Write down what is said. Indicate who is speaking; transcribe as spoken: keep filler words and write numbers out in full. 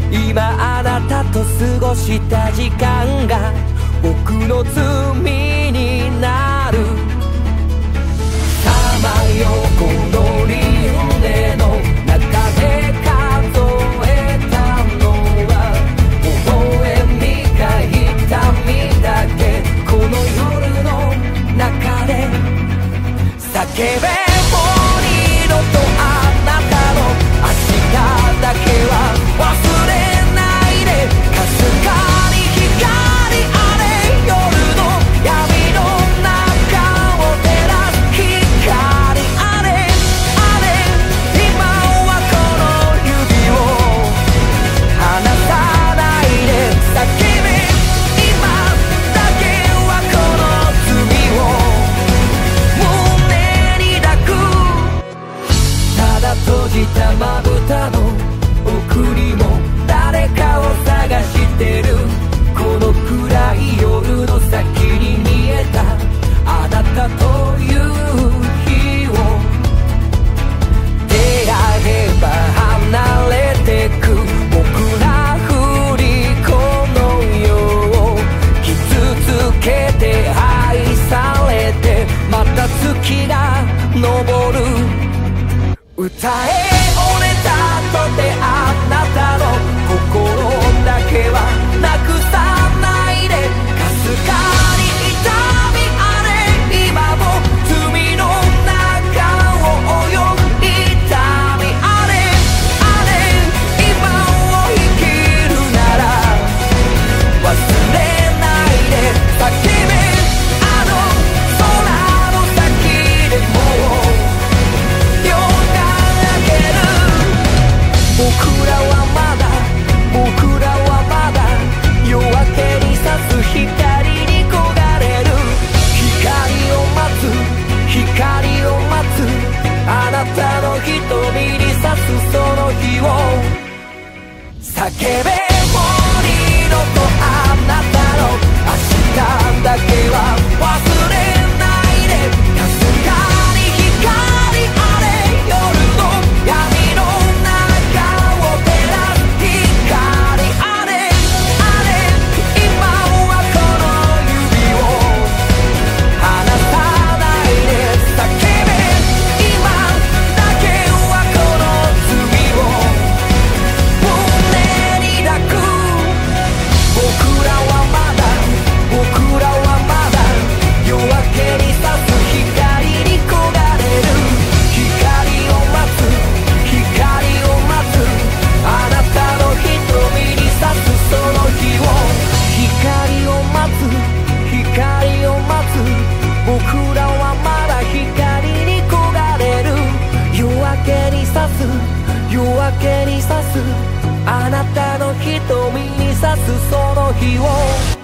Speaker 1: 今あなたと過ごした時間が僕の罪になる。さまようこの輪廻の中で数えたのは微笑みが痛みだけ。この夜の中で叫べもう二度とあなたの明日だけは忘れないで。かすかに光あれ夜の闇の中を照らす光あれあれ。今はこの指を離さないで。叫べ今だけはこの罪を胸に抱く。ただ閉じたまぶたの奥にも誰かを探してる。この暗い夜の先に見えたあなたという日を出会えば離れてく。僕ら振り子のよう傷つけて愛されてまた月が昇る。歌え俺だとてあなたの心だけはなくさないで。かすかに痛みあれ今も罪の中を泳ぐ。痛みあれあれ今を生きるなら忘れないで。叫べあの空の先でも夜が明ける。僕らはまだ僕らはまだ夜明けに差す光に焦がれる。光を待つ光を待つあなたの瞳に差すその日を叫べもう二度とあなたの明日だけは忘れないで。かすかに光あれ夜の闇の中を照らす光あれあれ。今はこの指を離さないで。叫べ今だけはこの罪を胸に抱く。僕らはまだ僕らはまだ夜明けに差す光に焦がれる。光を待つ光を待つあなたの瞳に差すその日を。光を待つ光を待つ僕らはまだ光に焦がれる。夜明けに差す夜明けに差すあなたの瞳に差すその日を。